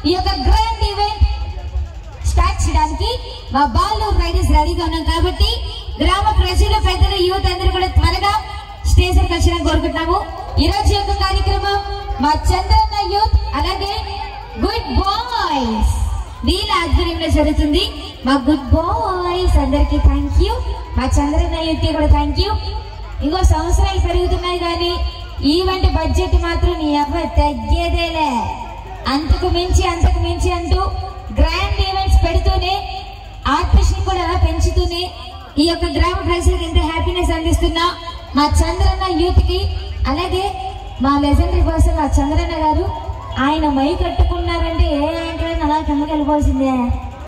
ఈ యొక్క grand event start చేయడానికి మా బాలు రైడర్స్ రెడీగా ఉన్నాం కాబట్టి గ్రామ ప్రజలు పెద్దలు యూత్ అందరూ కూడా త్వరగా స్టేజ్ కి వచ్చడానికి కోరుకుంటున్నాము. ఈ రోజు యొక్క కార్యక్రమం మా చంద్రన్న యూత్ అలాగే గుడ్ బాయ్స్ వీళ్ళ ఆధ్వర్యంలో జరుగుతుంది. మా గుడ్ బాయ్స్ అందరికి థ్యాంక్ యూ, మా చంద్రన్న యూత్ కి కూడా థ్యాంక్ యూ. ఇంకో సంవత్సరాలు పెరుగుతున్నాయి కానీ ఈవెంట్ బడ్జెట్ మాత్రం నీ అవ్వ తగ్గేదేలే. అంతకు మించి అంటూ గ్రాండ్ ఈవెంట్స్ పెడుతూనే ఆర్టిస్ట్ కూడా పెంచుతూనే ఈ యొక్క గ్రామ ప్రజలకు ఎంత హ్యాపీనెస్ అందిస్తున్నా మా చంద్రన్న యూత్ కి అలాగే మా లెజెండరీ పర్సన్ మా చంద్రన్న గారు ఆయన మై కట్టుకున్నారంటే ఏ యాంకర్ అలా కిందకి వెళ్ళిపోవాల్సిందే.